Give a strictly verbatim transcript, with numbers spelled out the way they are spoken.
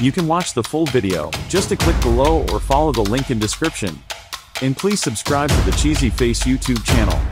You can watch the full video, just to click below or follow the link in description. And please subscribe to the Cheesy Face YouTube channel.